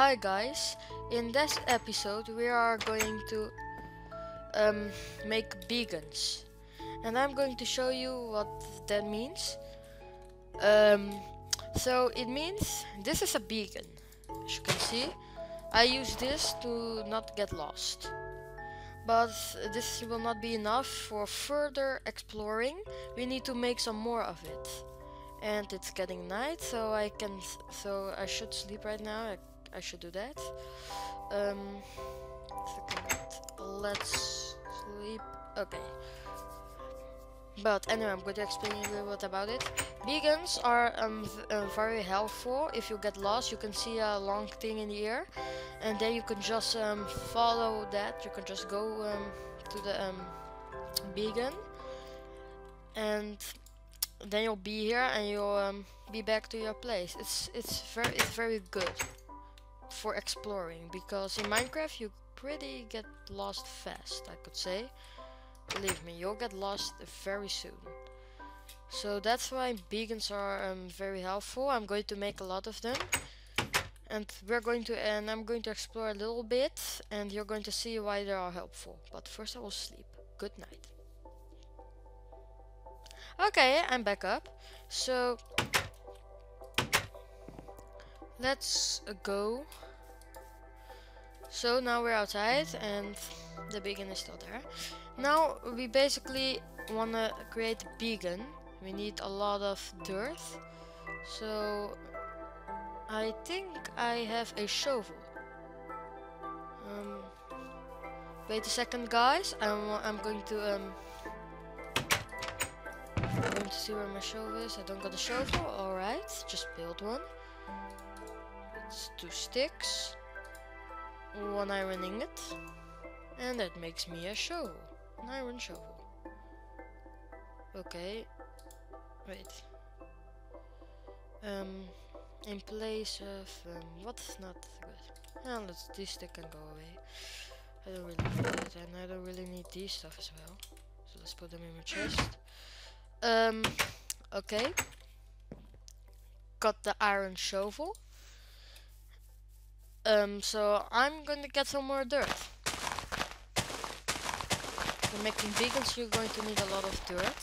Hi guys, in this episode we are going to make beacons, and I'm going to show you what that means. So it means this is a beacon. As you can see, I use this to not get lost. But this will not be enough for further exploring. We need to make some more of it. And it's getting night, so I should sleep right now. I should do that. Second, let's sleep. Okay. But anyway, I'm going to explain a little bit about it. Beacons are very helpful. If you get lost, you can see a long thing in the air, and then you can just follow that. You can just go to the beacon, and then you'll be here, and you'll be back to your place. It's very good for exploring, because in Minecraft you pretty get lost fast, I could say. Believe me, you'll get lost very soon. So that's why beacons are very helpful. I'm going to make a lot of them, and I'm going to explore a little bit, and you're going to see why they are helpful. But first I will sleep. Good night. Okay, I'm back up. So let's go. So now we're outside and the beacon is still there. Now we basically want to create a beacon. We need a lot of dirt. So I think I have a shovel. Wait a second, guys. I'm going to see where my shovel is. I don't got a shovel. All right, just build one. It's 2 sticks, 1 iron ingot, and that makes me a shovel, an iron shovel. Okay, wait. In place of what's not good. This stick can go away. I don't really need it, and I don't really need these stuff as well. So let's put them in my chest. Okay. Got the iron shovel. So I'm gonna get some more dirt. For making beacons, you're going to need a lot of dirt.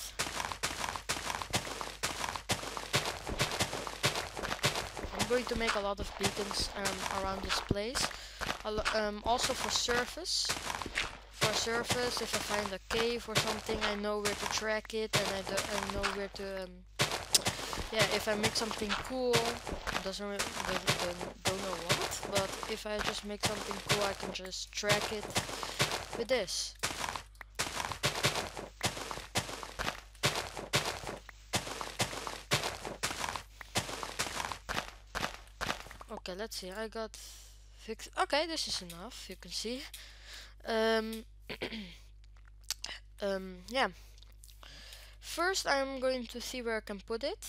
I'm going to make a lot of beacons around this place. Also for surface. For surface, if I find a cave or something, I know where to track it, and I know where to. Yeah, if I make something cool, don't know what, but if I just make something cool, I can just track it with this. Okay, let's see. I got fixed. Okay, this is enough. You can see. Yeah. First, I'm going to see where I can put it.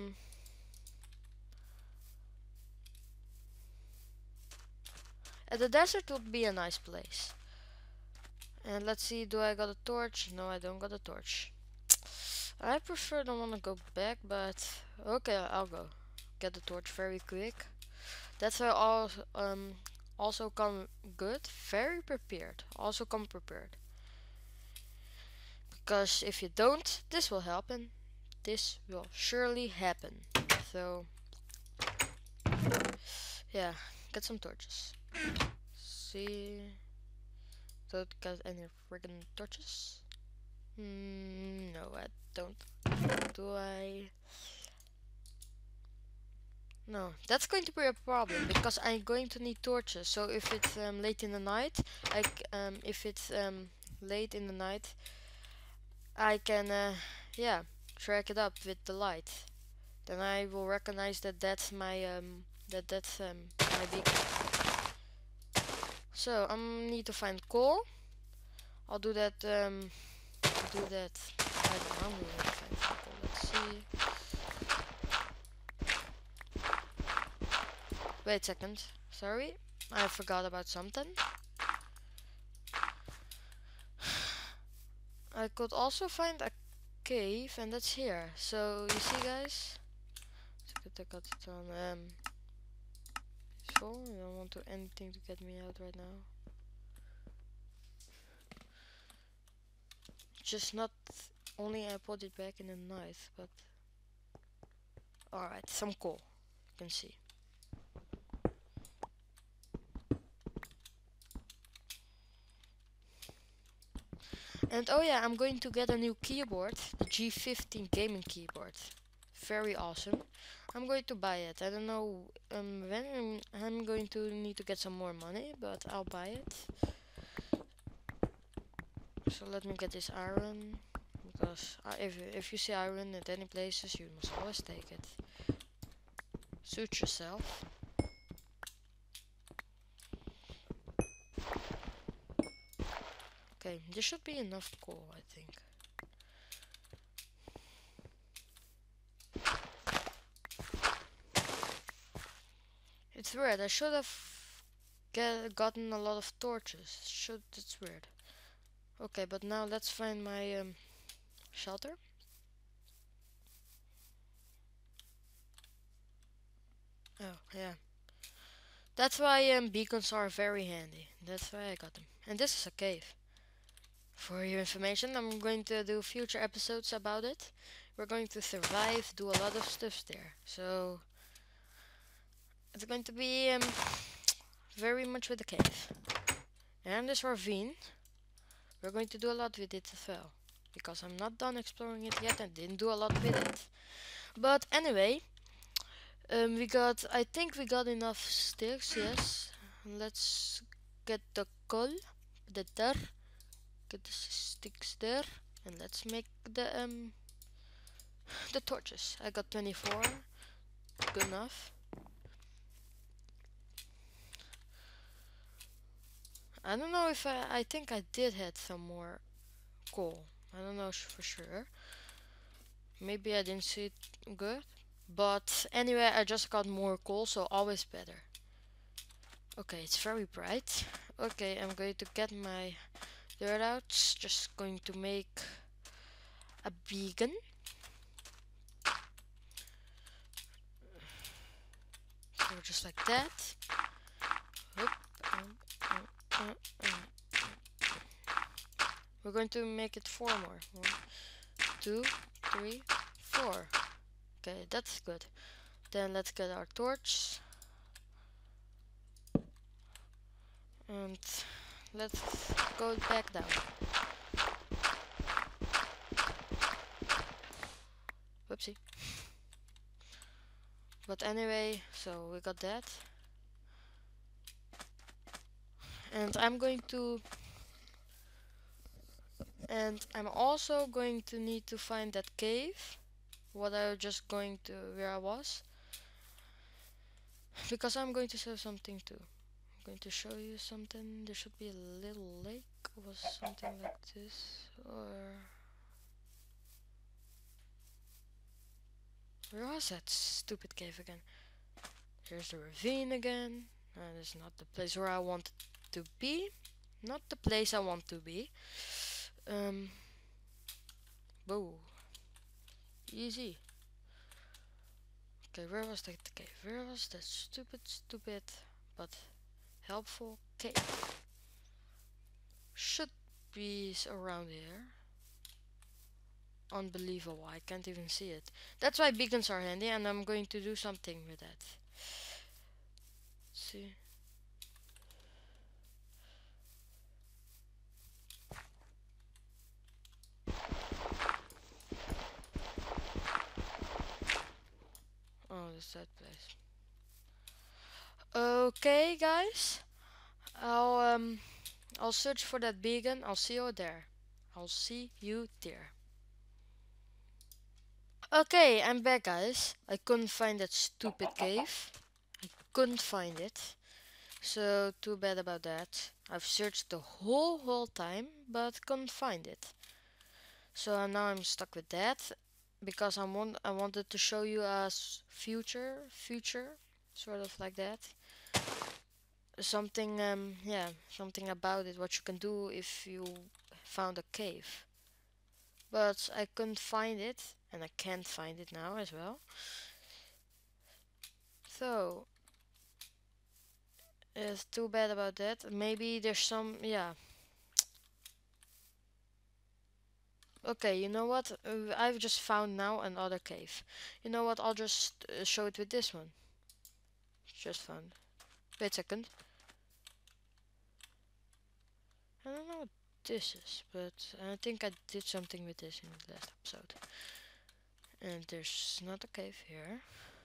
At the desert would be a nice place. And let's see, do I got a torch? No, I don't got a torch. I prefer don't want to go back, but okay, I'll go get the torch very quick. That's why also come good, very prepared. Also come prepared. Because if you don't, this will happen. This will surely happen. So yeah, get some torches. See, don't got any friggin' torches? No, I don't. Do I? No, that's going to be a problem, because I'm going to need torches. So if it's late in the night, late in the night, I can yeah, track it up with the light. Then I will recognize that that's my my beacon. So I need to find coal. I'll do that. I don't know. I'm going to find some coal. Let's see. Wait a second. Sorry, I forgot about something. I could also find a cave, and that's here. So you see, guys. I got it on So I don't want to anything to get me out right now. Just not only I put it back in the night, but alright, some coal. You can see. And oh yeah, I'm going to get a new keyboard, the G15 gaming keyboard. Very awesome. I'm going to buy it. I don't know when I'm going to need to get some more money, but I'll buy it. So let me get this iron, because if you see iron at any places, you must always take it. Suit yourself. Okay, this should be enough coal, I think. It's weird. I should have gotten a lot of torches. It's weird. Okay, but now let's find my shelter. Oh yeah, that's why beacons are very handy. That's why I got them. And this is a cave. For your information, I'm going to do future episodes about it. We're going to survive, do a lot of stuff there. So it's going to be very much with the cave. And this ravine, we're going to do a lot with it as well. Because I'm not done exploring it yet and didn't do a lot with it. But anyway, I think we got enough sticks, yes. Let's get the coal, the dirt, get the sticks there, and let's make the torches. I got 24, good enough. I don't know if I think I did had some more coal. I don't know for sure. Maybe I didn't see it good. But anyway, I just got more coal, so always better. Okay, it's very bright. Okay, I'm going to get my dirt out. Just going to make a beacon. So just like that. We're going to make it 4 more. 1, 2, 3, 4. Okay, that's good. Then let's get our torch. And let's go back down. Whoopsie. But anyway, so we got that. And I'm also going to need to find that cave. What I was just going to where I was. Because I'm going to show something too. I'm going to show you something. There should be a little lake or something like this. Or where was that stupid cave again? Here's the ravine again. That is not the place where I want to be. Not the place I want to be. Whoa. Easy. Okay, where was that cave? Where was that stupid, but helpful cave? Should be around here. Unbelievable, I can't even see it. That's why beacons are handy, and I'm going to do something with that. Let's see. Oh, that's that place. Okay, guys. I'll search for that beacon. I'll see you there. I'll see you there. Okay, I'm back, guys. I couldn't find that stupid cave. I couldn't find it. So, too bad about that. I've searched the whole time, but couldn't find it. So now I'm stuck with that. Because I wanted to show you a future, sort of like that. Something, yeah, something about it, what you can do if you found a cave. But I couldn't find it, and I can't find it now as well. So It's too bad about that. Maybe there's some, yeah. Okay, you know what? I've just found now another cave. You know what? I'll just show it with this one. Just found. Wait a second. I don't know what this is, but I think I did something with this in the last episode. And there's not a cave here.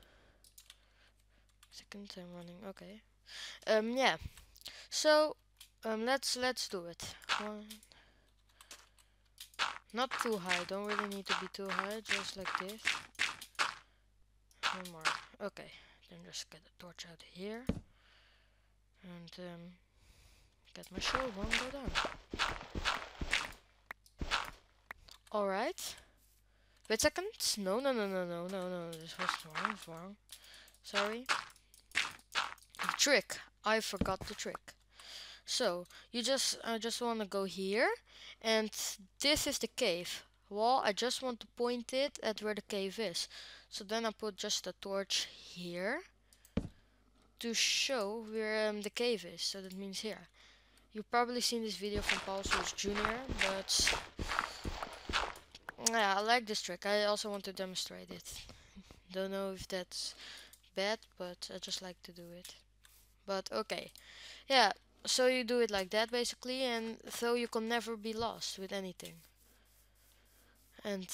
Second, I'm running. Okay. Yeah. So, let's do it. One. Not too high. Don't really need to be too high. Just like this. One more. Okay. Then just get a torch out here. And get my shield. Won't go down. Alright. Wait a second. No. This was wrong. Sorry. The trick. I forgot the trick. So I just want to go here, and this is the cave. Well, I just want to point it at where the cave is. So then I put just a torch here to show where the cave is. So that means here. You've probably seen this video from Paul Souls Jr., but yeah, I like this trick. I also want to demonstrate it. Don't know if that's bad, but I just like to do it. But okay. Yeah, so you do it like that basically, and so you can never be lost with anything. And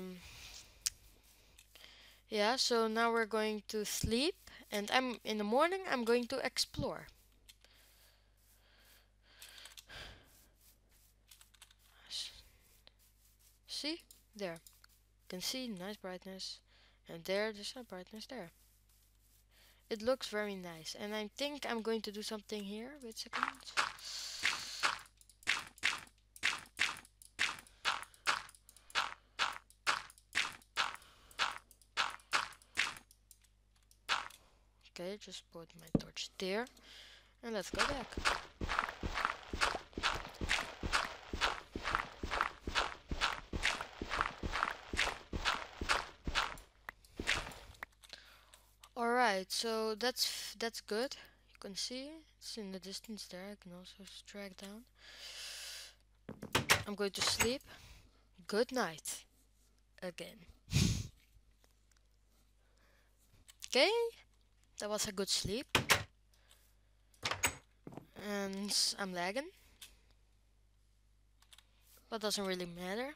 yeah, so now we're going to sleep, and in the morning I'm going to explore. See? There. You can see nice brightness. And there's a brightness there. It looks very nice. And I think I'm going to do something here. Wait a second. Okay, just put my torch there. And let's go back. Alright, so that's good. You can see it's in the distance there. I can also drag down. I'm going to sleep. Good night. Again. Okay, that was a good sleep. And I'm lagging. But doesn't really matter.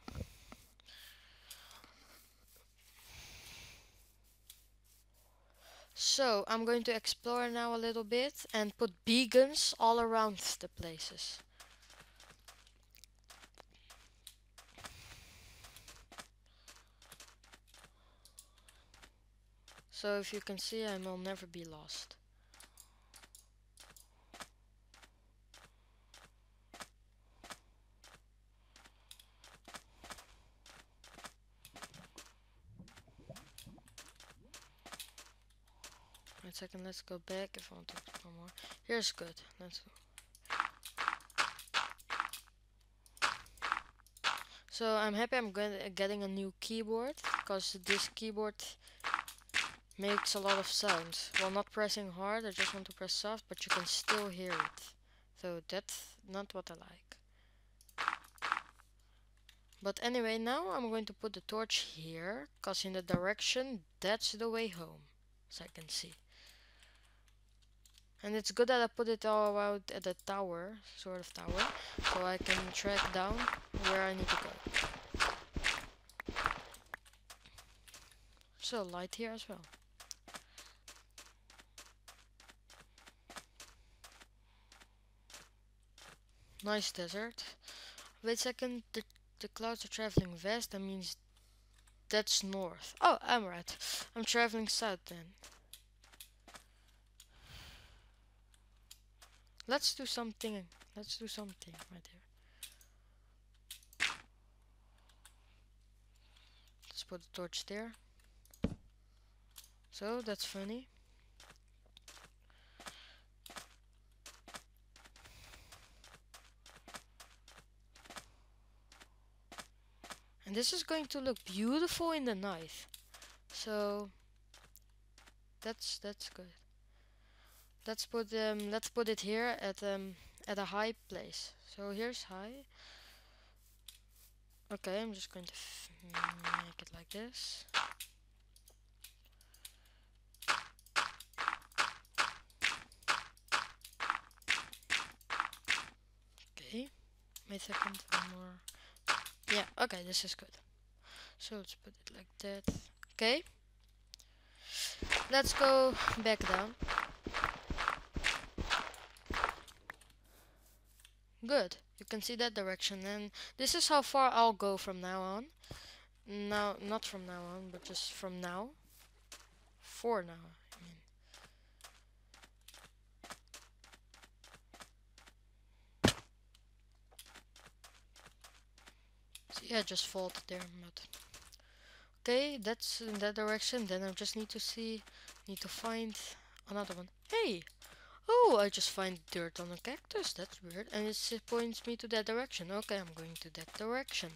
So I'm going to explore now a little bit and put beacons all around the places. So if you can see, I will never be lost. Wait a second, let's go back if I want to explore more. Here's good. Let's go. So I'm happy I'm getting a new keyboard, because this keyboard makes a lot of sound. While not pressing hard, I just want to press soft, but you can still hear it. So that's not what I like. But anyway, now I'm going to put the torch here, because in the direction, that's the way home, as I can see. And it's good that I put it all out at the tower, sort of tower, so I can track down where I need to go. So light here as well. Nice desert. Wait a second, the clouds are traveling west, that means that's north. Oh, I'm right. I'm traveling south then. Let's do something right here. Let's put the torch there. So, that's funny. And this is going to look beautiful in the night. So, that's good. let's put it here at a high place. So here's high. Okay, I'm just going to make it like this. Okay, wait a second, one more. Yeah, okay, this is good. So let's put it like that. Okay, let's go back down. Good, you can see that direction, and this is how far I'll go from now on. No, not from now on, but just from now. For now, I mean. So yeah, just fold there, but okay, that's in that direction. Then I just need to find another one. Hey, oh, I just find dirt on a cactus. That's weird, and it points me to that direction. Okay, I'm going to that direction.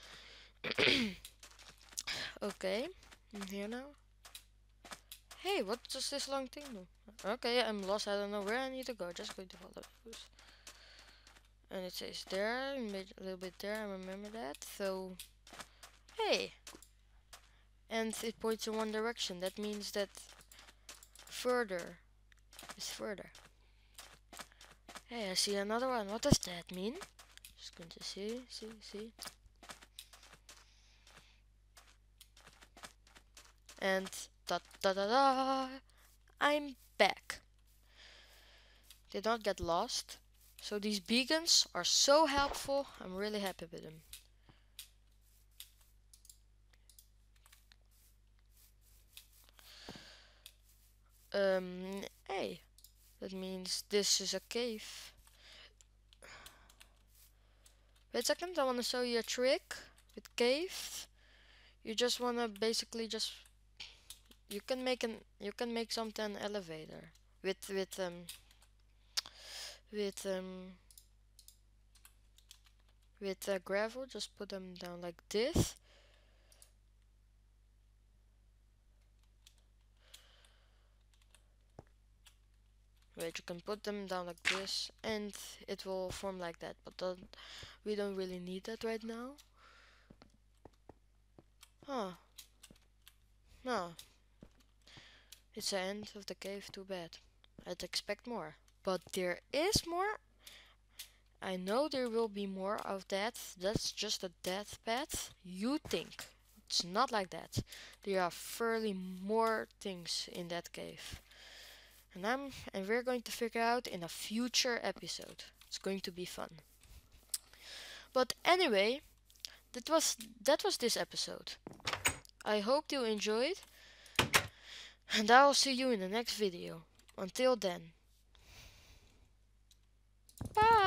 Okay, I'm here now. Hey, what does this long thing do? Okay, I'm lost. I don't know where I need to go. Just going to follow those. And it says there, made a little bit there. I remember that. So, hey, and it points in one direction. That means that further is further. Hey, I see another one. What does that mean? Just going to see. And da da da da, I'm back. Did not get lost. So these beacons are so helpful. I'm really happy with them. Hey, that means this is a cave. Wait a second, I want to show you a trick with caves. You just want to basically just you can make something elevator with gravel. Just put them down like this. Wait, you can put them down like this and it will form like that, but we don't really need that right now. Huh. No. It's the end of the cave, too bad. I'd expect more. But there is more. I know there will be more of that. That's just a death path. You think. It's not like that. There are fairly more things in that cave. And we're going to figure out in a future episode. It's going to be fun. But anyway, that was this episode. I hope you enjoyed, and I will see you in the next video. Until then, bye!